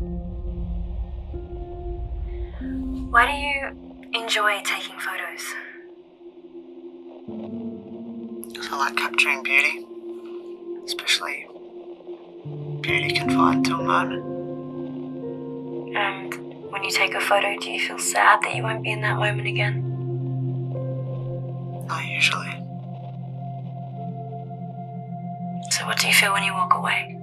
Why do you enjoy taking photos? Because I like capturing beauty, especially beauty confined to a moment. And when you take a photo, do you feel sad that you won't be in that moment again? Not usually. So what do you feel when you walk away?